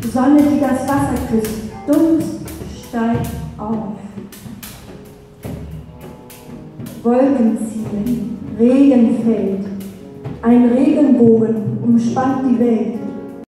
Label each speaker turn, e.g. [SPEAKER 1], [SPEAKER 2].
[SPEAKER 1] Sonne, die das Wasser küsst, Dunst steigt auf. Wolken ziehen, Regen fällt, ein Regenbogen umspannt die Welt.